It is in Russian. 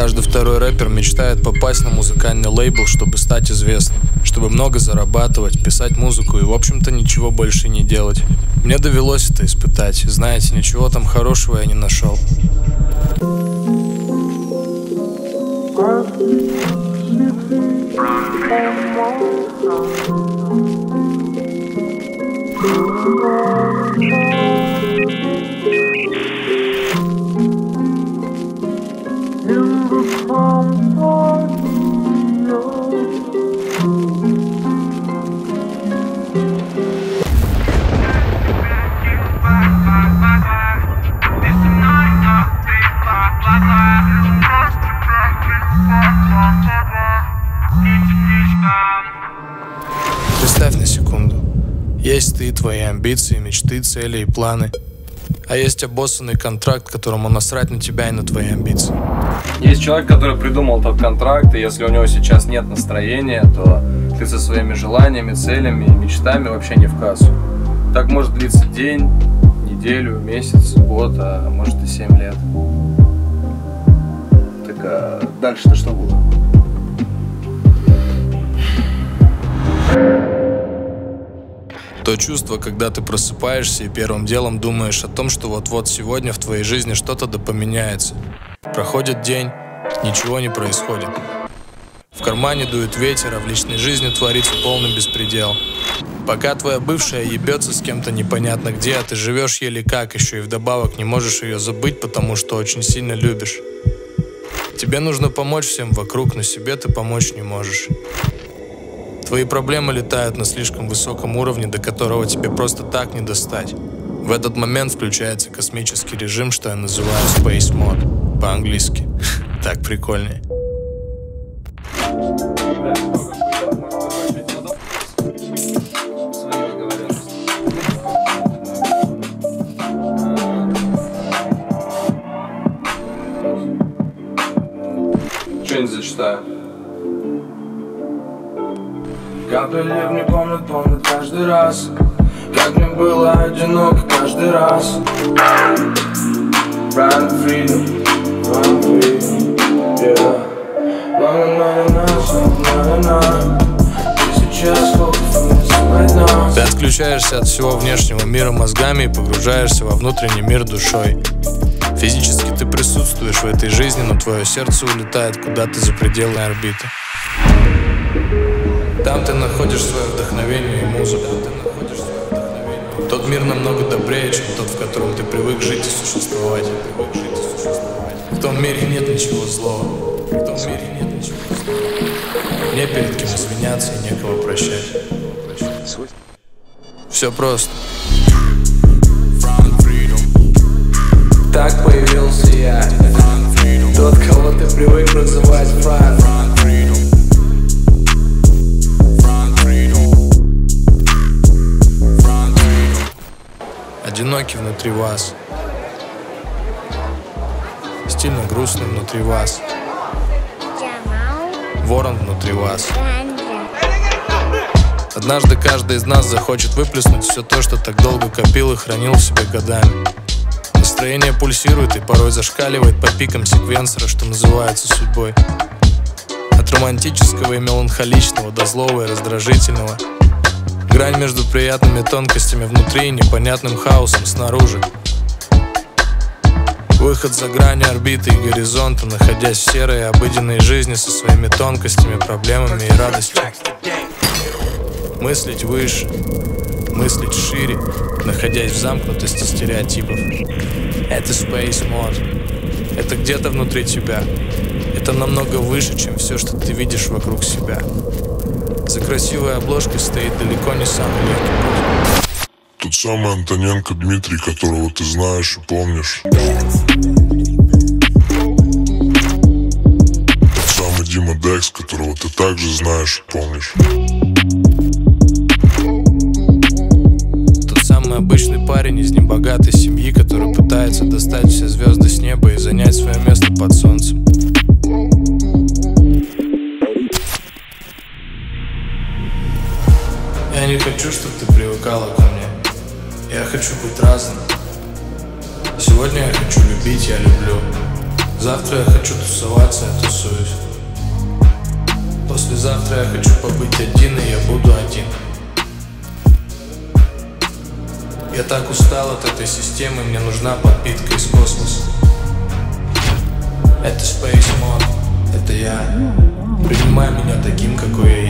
Каждый второй рэпер мечтает попасть на музыкальный лейбл, чтобы стать известным, чтобы много зарабатывать, писать музыку и, в общем-то, ничего больше не делать. Мне довелось это испытать. Знаете, ничего там хорошего я не нашел. Представь на секунду. Есть ты, твои амбиции, мечты, цели и планы. А есть обоссанный контракт, которому насрать на тебя и на твои амбиции. Есть человек, который придумал тот контракт, и если у него сейчас нет настроения, то ты со своими желаниями, целями и мечтами вообще не в кассу. Так может длиться день, неделю, месяц, год, а может и 7 лет. Так а дальше-то что было? То чувство, когда ты просыпаешься и первым делом думаешь о том, что вот-вот сегодня в твоей жизни что-то да поменяется. Проходит день, ничего не происходит. В кармане дует ветер, а в личной жизни творится полный беспредел. Пока твоя бывшая ебется с кем-то непонятно где, а ты живешь еле как, еще и вдобавок не можешь ее забыть, потому что очень сильно любишь. Тебе нужно помочь всем вокруг, но себе ты помочь не можешь. Твои проблемы летают на слишком высоком уровне, до которого тебе просто так не достать. В этот момент включается космический режим, что я называю Space Mode по-английски. Так прикольнее. Что-нибудь зачитаю. Капли ливни помнят каждый раз, как мне было одиноко каждый раз. Run freedom, yeah. Ты сейчас focus. Ты отключаешься от всего внешнего мира мозгами и погружаешься во внутренний мир душой. Физически ты присутствуешь в этой жизни, но твое сердце улетает куда-то за пределы орбиты. Там ты находишь свое вдохновение и музыку. Тот мир намного добрее, чем тот, в котором ты привык жить и существовать. В том мире нет ничего злого. Мне перед кем извиняться и некого прощать. Все просто. Так появился я, тот, кого ты привык называть Франк. Одинокий внутри вас, стильно грустный внутри вас, ворон внутри вас. Однажды каждый из нас захочет выплеснуть все то, что так долго копил и хранил в себе годами. Настроение пульсирует и порой зашкаливает по пикам секвенсора, что называется судьбой. От романтического и меланхоличного до злого и раздражительного. Грань между приятными тонкостями внутри и непонятным хаосом снаружи. Выход за гранью орбиты и горизонта, находясь в серой и обыденной жизни со своими тонкостями, проблемами и радостью. Мыслить выше, мыслить шире, находясь в замкнутости стереотипов. Это Space Mode. Это где-то внутри тебя. Это намного выше, чем все, что ты видишь вокруг себя. За красивой обложкой стоит далеко не самый легкий путь. Тот самый Антоненко Дмитрий, которого ты знаешь и помнишь. Тот самый Дима Декс, которого ты также знаешь и помнишь. Тот самый обычный парень из небогатой семьи, который пытается достать все звезды с неба и занять свое место под солнцем. Я не хочу, чтобы ты привыкала ко мне. Я хочу быть разным. Сегодня я хочу любить, я люблю. Завтра я хочу тусоваться, я тусуюсь. Послезавтра я хочу побыть один, и я буду один. Я так устал от этой системы, мне нужна подпитка из космоса. Это Space Mode, это я. Принимай меня таким, какой я